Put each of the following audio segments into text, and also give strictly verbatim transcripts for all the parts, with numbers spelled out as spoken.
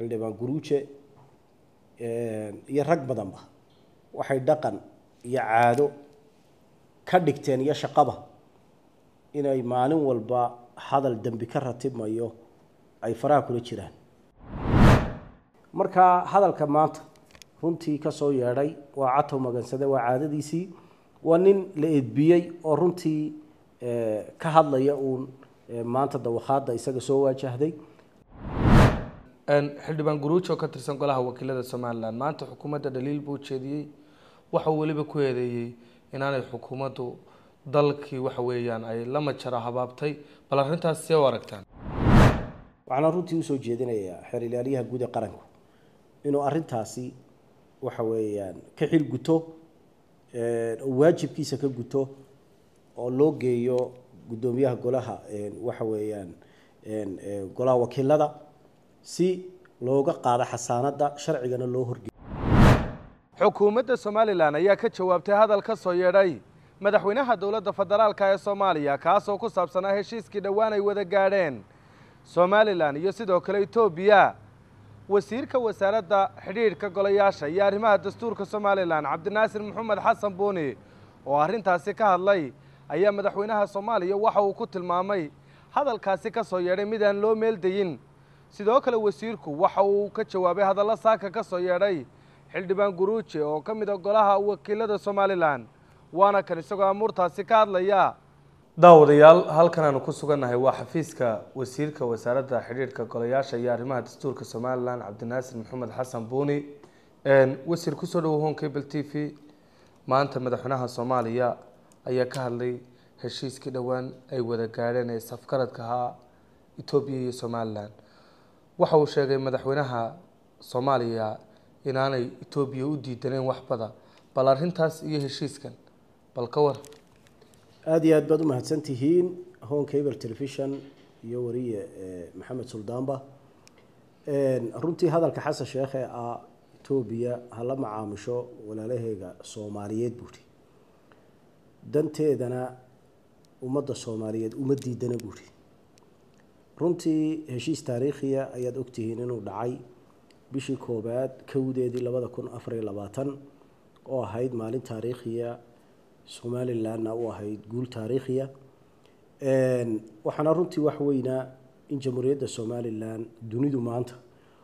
xildhibaan guruuje iyo rag badanba waxay dhaqan iyo caado ka dhigteen iyo shaqaba inay maalin walba hadal dambi ka ratibmayo ay faraha kula jiraan marka hadalka maanta runtii ka soo yeedhay waa catow magansade waa caadadiisii waa nin la eedbiyey oo runtii ka hadlaya uun maanta dawaqaada isaga soo waajahday xildhibaan guruuje oo ka tirsan golaha wakiilada Soomaaliland maanta xukuumadda dhaliil buu jeediyey waxa uu waliba ku eedeeyay inaanay xukuumaddu dalkii waxa weeyaan ay la majara habaabtay bal arrintaas see u aragtaan waxaan runtii u soo jeedinayaa xeer ilaaliyaha guud ee qaranku inuu arrintaasi waxa weeyaan ka xil guto ee waajibkiisa ka guto oo loo geeyo gudoomiyaha golaha ee waxa weeyaan ee golaha wakiilada si looga qaado xasaanada sharcigana loo horgeeyo xukuumadda Soomaaliland ayaa ka jawaabtay hadal ka soo yeedhay madaxweynaha dawladda federaalka ee Soomaaliya kaas oo ku saabsanaa heshiiskii dhawaan ay wada gaadheen Soomaaliland iyo sidoo kale Itoobiya wasiirka wasaaradda xiriirka golayaasha iyo arrimaha dastuurka Soomaaliland Cabdinaasir Maxamed Xasan Buuni oo arrintaasi ka hadlay ayaa madaxweynaha Soomaaliya waxa uu ku tilmaamay hadalkaasi ka soo yeedhay mid aan loo meel dayin sidoo kale wasiirku waxa uu ka jawaabay hadallo saaka ka soo yeedhay xildhibaan guruuje oo ka mid ah golaha wakiilada Soomaaliland waana kan isagoo amuurtaasi ka hadlaya daawadayaal halkan aanu ku sugannahay waa xafiiska wasiirka wasaaradda xiriirka golayaasha iyo arrimaha dastuurka Soomaaliland Cabdinaasir Maxamed Xasan Buuni een wasiir ku soo dhawaad Cable T V maanta madaxweynaha Soomaaliya ayaa ka hadlay heshiiskii dhawaan ay wada gaadheen ee safkaradka ha Itoobiya iyo Soomaaliland waxa uu sheegay madaxweynaha Soomaaliya inaanay Itoobiya u diidaneen wax badan bal arrintaas iyo heshiiskan bal ka war aad iyo aad baad u mahadsantihiin Home Cable Television iyo wariye Maxamed Suldaanba een runtii hadalka xasan sheekh ee ah Itoobiya hala macaamusho walaalaheega Soomaaliyeed buuri danteedana ummadda Soomaaliyeed uma diidana buuri runtii heshiis taariikhiya ayaad ogtihiin inuu dhacay bishii koobaad kowdeedii labada kun afar iyo labaatan oo ahayd maalin taariikhiya Soomaalilandna u ahayd guul taariikhiya een waxaana runtii wax weyna in jamhuuriyadda Soomaaliland dunidu maanta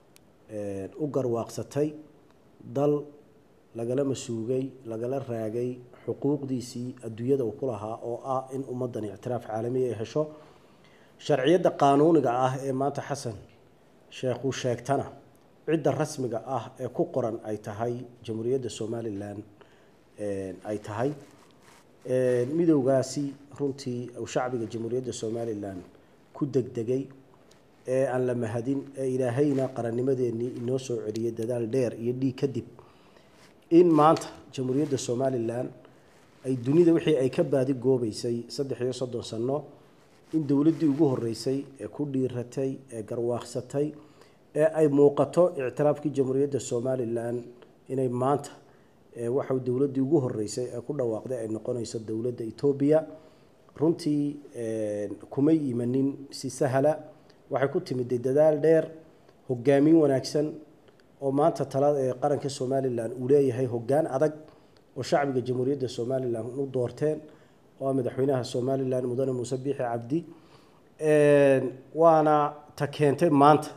ee u garwaaqsatay dal lagala masuugay lagala raagay xuquuqdiisii adduunyada uu ku lahaa oo ah in ummadan ictiraaf caalami ah hesho sharciyada qaanuuniga ah ee maanta xasan sheekh uu sheegtana cidda rasmiga ah ee ku qoran ay tahay jamhuuriyadda Soomaaliland ee ay tahay ee midowgaasi runtii uu shacbiga jamhuuriyadda Soomaaliland ku degdegay ee aan la mahadin ee ilaahayna qarannimadeennii inoo soo celiyay dadaal dheer iyo dhiig kadib in maanta jamhuuriyadda Soomaaliland ay dunida wixii ay ka baadi goobaysay saddex iyo soddon sano in dawladdii ugu horeysay ee ku dhiiratay ee garwaaqsatay ee ay muuqato ictiraafkii jamhuuriyadda Soomaaliland inay maanta ee waxa dawladdii ugu horeysay ee ku dhawaaqday ay noqonayso dawladda Itoobiya runtii ee kuma iimanin si sahla waxay ku timid dadaal dheer hogaamin wanaagsan oo maanta talada ee qaranka Soomaaliland uu leeyahay hoggaan adag oo shacbiga jamhuuriyadda Soomaaliland u doorteen oo madaxweynaha Soomaaliland mudane Muuse Biixi Cabdi ee waana ta keentay maanta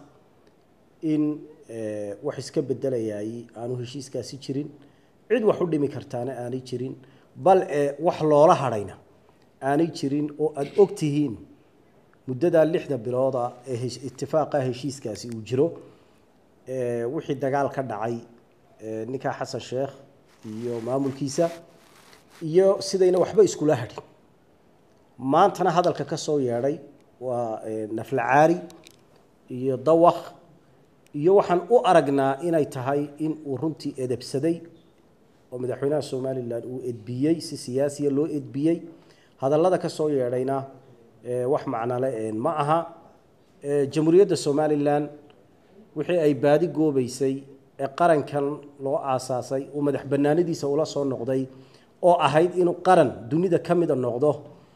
in ee wax iska bedelayay aanu heshiiskaasi jirin cid wax u dhimi kartaana aanay jirin bal ee wax loola hadhayna aanay jirin oo aad ogtihiin muddada lixda bilooda ee ittifaaqa heshiiskaasi uu jiro ee wixii dagaal ka dhacay ee ninka xasan sheekh iyo maamulkiisa iyo sidayna waxba iskula hadhin maantana hadalka ka soo yeedhay waa nafla caari iyo dawaq iyo waxaan u aragnaa inay tahay in uu runtii edebsaday oo madaxweynaha Soomaaliland uu edbiyay si siyaasi loo edbiyay hadallada ka soo yeedhayna ee wax macna leh ma aha ee jamhuuriyadda Soomaaliland wixii ay baadi goobaysay ee qarankan loo aasaasay oo madax banaanadiisa ula soo noqday oo ahayd inuu qaran dunida kamid noqdo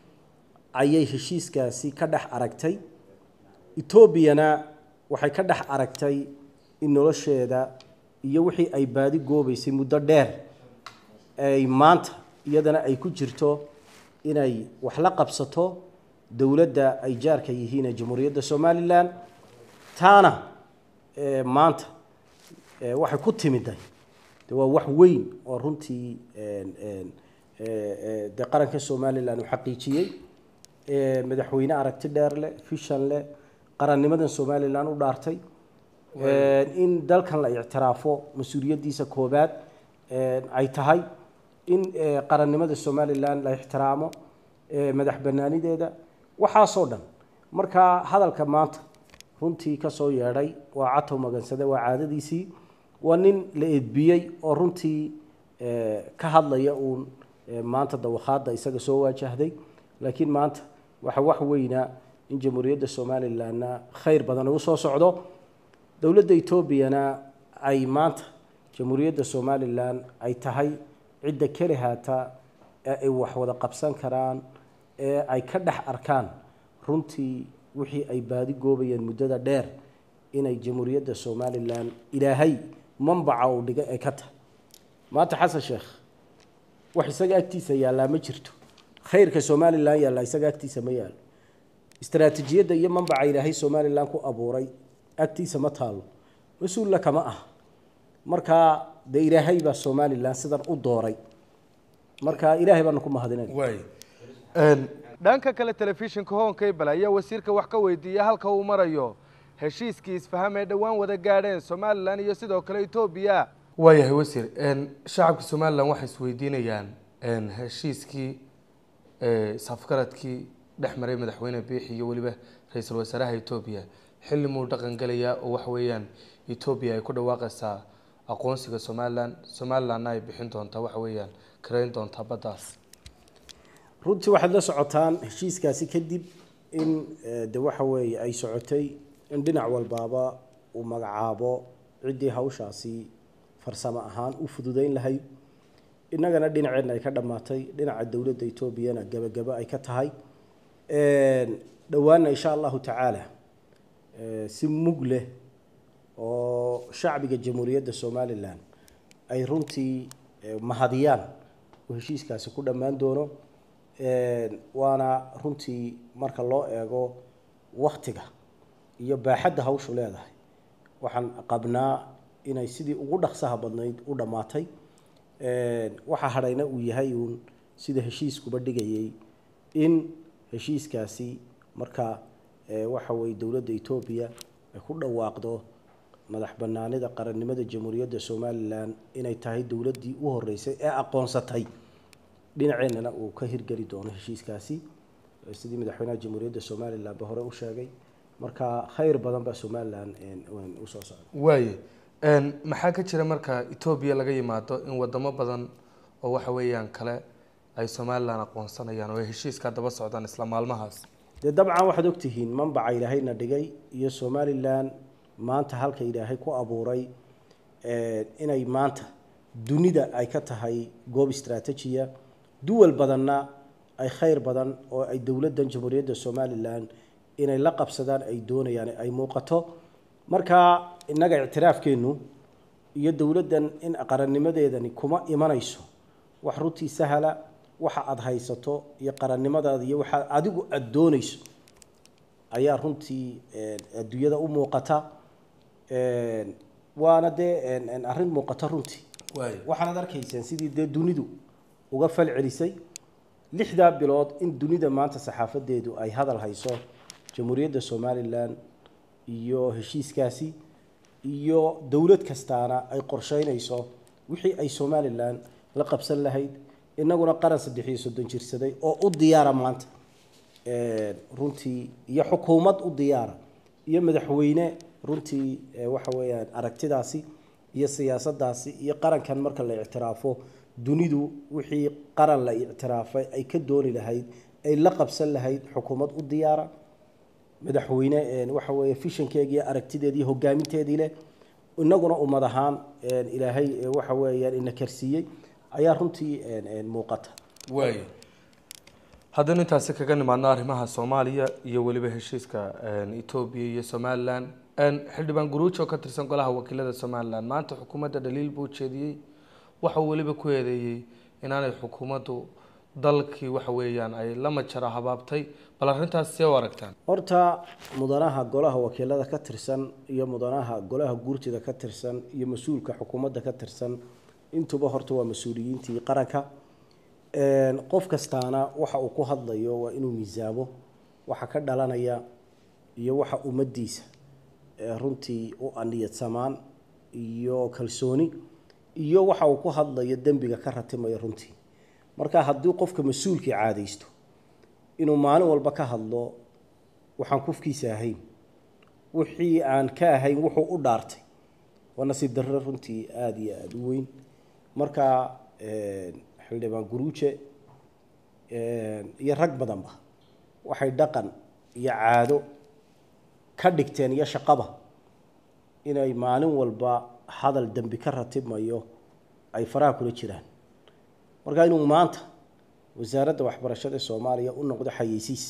ayay heshiiskaasi ka dhax aragtay Itoobiyana waxay ka dhax aragtay in nolosheeda iyo wixii ay baadi goobaysay muddo dheer ay maanta iyadana ay ku jirto inay wax la qabsato dowladda ay jaarka yihiin ee jamhuuriyadda Somaliland taana maanta waxay ku timiday waa wax weyn oo runtii de qaranka Somaliland uu xaqiijiyay madaxweyne aragti dheer leh fishan leh qarannimadan Somaliland u dhaartay in dalkan la ictiraafo mas'uuliyadiisa koobaad ay tahay in qarannimada Somaliland la ixtiraamo madax banaanideeda waxa soo dhan marka hadalka maanta runtii ka soo yeedhay waa catow magansada waa caadadiisii waa nin la eedbiyay oo runtii ka hadlaya uu maanta dawaqaada isaga soo waajahday laakiin maanta waxa wax weyna in jamhuuriyadda Somaliland khayr badan uu soo socdo dowladda Ethiopia ay maanta jamhuuriyadda Somaliland ay tahay cidda kale haata ay wax wada qabsan karaan ee ay ka dhax arkaan runtii wixii ay baadi goobayeen muddada dheer inay jamhuuriyadda Somaliland ilaahay manbaca u dhiga ee ka ta maanta xasan sheekh wax isaga agtiisa yaala ma jirto khayrka Somaliland yaala isaga agtiisa ma yaalo istaraatiijiyada iyo manbaca ilaahay Somaliland ku abuuray agtiisa ma taalo mas'uul la kama ah marka de ilaahay ba Somaliland sidan u dooray marka ilaahay baan ku mahadinay way een dhanka kale telefishinka Home Cable ayaa wasiirka wax ka weydiiyay halka uu marayo heshiiskii isfaham ee dhawaan wada gaadheen Somaliland iyo sidoo kale Ethiopia wayahay wasiir een shacabka Somaliland waxay isweydiinayaan een heshiiskii ee safkaradkii dhexmaray madaxweyne Biixi iyo waliba ra'iisul wasaaraha Ethiopia xilli muu dhaqan galaya oo wax weeyaan Ethiopia ay ku dhawaaqaysaa aqoonsiga Somaliland Somaliland ay bixin doontaa wax weeyaan kareyn doontaa badaas runtii waxaad la socotaan heshiiskaasi kadib in de waxa weeye ay socotay in dhinac walbaaba uu magacaabo cidii hawshaasi farsamo ahaan u fududeyn lahayd inagana dhinaceena ay ka dhamaatay dhinaca dawladda Ethiopia gabagaba ay ka tahay ee dhawaana insha Allah ta'ala si mug leh oo shacbiga jamhuuriyadda Somaliland ay runtii mahadiyaan oo heshiiskaasi ku dhamaan doono ee waana runtii marka loo eego waqtiga iyo baaxadda hawshu leedahay waxaan qabnaa inay sidii ugu dhaqsaha badnayd u dhamaatay ee waxa hadhayna uu yahay uun sida heshiiskuba dhigayay in heshiiskaasi marka waxa way dawladda Ethiopia ay ku dhawaaqdo madax banaanida qarannimada jamhuuriyadda Somaliland inay tahay dawladdii u horeysay ee aqoonsatay dhinaceena uu ka hirgeli doono heshiiskaasi sidii madaxweynaha jamhuuriyadda Somaliland ba hore u sheegay marka khayr badan ba Somaliland u soo socdo way een maxaa ka jira marka Ethiopia laga yimaado in wadamo badan oo waxa weeyaan kale ay Somaliland aqoonsanayaan oo heshiiska daba socdaan isla maalmahaas dabcan waxaad ogtihiin manbaca ilaahayna dhigay iyo Somaliland maanta halka ilaahay ku abuuray ee inay maanta dunida ay ka tahay goob istaraatiijiya duwal badanna ay khayr badan oo ay dawladda jamhuuriyadda Somaliland inay la qabsadaan ay doonayaan ay muuqato marka inaga ictiraafkeenu iyo dawladdan in qarannimadeedani kuma imanayso wax runtii sahla waxa aad haysato iyo qarannimadaada iyo waxa adigu aad doonayso ayaa runtii adduunyada u muuqata ee waana de arrin muuqata runtii waxaan arkaysaan sidii de dunidu uga fal celisay lixda bilood in dunida maanta saxaafadeedu ay hadal hayso jamhuuriyadda Somaliland iyo heshiiskaasi iyo dawlad kastaana ay qorsheynayso wixii ay Somaliland la qabsan lahayd inaguna qaran saddex iyo soddon jirsaday oo u diyaara maanta ee runtii iyo xukuumad u diyaara iyo madaxweyne runtii waxa weeyaan aragtidaasi iyo siyaasaddaasi iyo qarankan marka la ictiraafo dunidu wixii qaran la ictiraafay ay ka dooni lahayd ay la qabsan lahayd xukuumad u diyaara madaxweyne ee waxa weeye fishankeedii aragtideedii hogaaminteedii leh inaguna ummad ahaan ilaahay waxa weeyaan in karsiiyay ayaa runtii muuqata way haddana intaas kaga nimaadna arrimaha Soomaaliya iyo waliba heshiiska Ethiopia iyo Somaliland أن حلبان جروتشو كترسن قلها وكيلة سوماليلاند ما أنت حكومة دليل بوتشدي وحولي بكويدي إن أنا الحكومة dalkii waxa weeyaan ay la majara habaabtay bal arintaas si waragtaan horta mudanaha golaha wakiilada ka tirsan iyo mudanaha golaha guurtida ka tirsan iyo mas'uulka xukuumadda ka tirsan intuba horta waa mas'uuliyiintii qaranka een qof kastaana waxa uu ku hadlayo waa inuu miisaabo waxa ka dhalanaya iyo waxa ummadiisa runtii u aniyad samaan iyo kalsooni iyo waxa uu ku hadlayo dambiga ka ratimayo runtii marka haddii qofka mas'uulkii caadeysto inuu maalin walba ka hadlo waxaan kufkiisa ahayn wixii aan ka ahayn wuxuu u dhaartay wana si darro runtii aad iyo aad u weyn marka ee xildhibaan guruuje ee iyo rag badanba waxay dhaqan iyo caado ka dhigteen iyo shaqaba inay maalin walba hadal dambi ka ratimayo ay faraha kula jiraan marka inuu maanta wasaaradda waxbarashada Soomaaliya u noqdo xayeysiis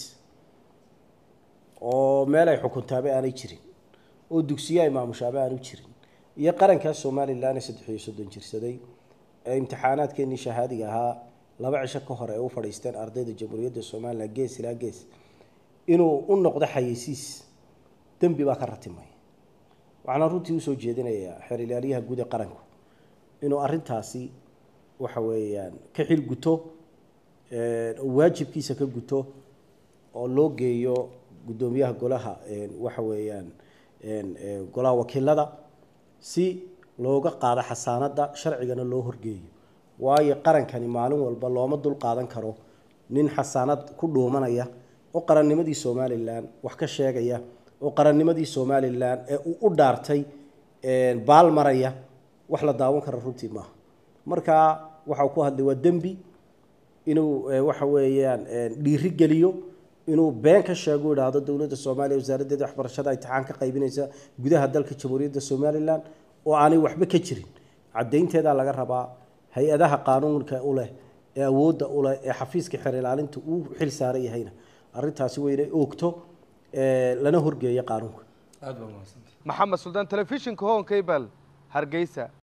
oo meel ay xukuntaaba aanay jirin oo dugsiyo ay maamushaaba aanu jirin iyo qaranka Soomaaliland saddex iyo soddon jirsaday ee imtixaanaadkeenii shahaadiga ahaa laba cisho ka hor ay u fadhiisteen ardayda Jamhuuriyadda Soomaaliland gees ilaa gees inuu u noqdo xayeysiis dambi baa ka ratimay waxaan runtii u soo jeedinayaa xeer ilaaliyaha guud ee qaranku inuu arintaasi waxa weeyaan ka xil guto ee waajibkiisa ka guto oo loo geeyo gudoomiyaha golaha ee waxa weeyaan ee golaha wakiilada si looga qaado xasaanada sharcigana loo horgeeyo waayo qarankani maalin walba looma dul qaadan karo nin xasaanad ku dhoomanaya oo qarannimadii Soomaaliland wax ka sheegaya oo qarannimadii Soomaaliland ee uu u dhaartay ee baal maraya wax la daawan karo runtii ma marka waxa ku hadlay waa dambi inuu waxa weeyaan dhiiri galiyo inuu been ka sheego iraado dawladda Soomaaliya wasaaradda waxbarashada ay taxaan ka qaybinaysa gudaha dalka Jamhuuriyadda Soomaaliland oo aanay waxba ka jirin cadeynteeda laga rabaa hay'adaha qaanuunka u leh ee awoodda u leh ee xafiiska xeer ilaalinta uu xil saaran yahayna arintaasi weynay oogto ee lana horgeeyo qaanuunka aad baa mahadsan maxamed suldaan telefishinka hoon cable hargeysa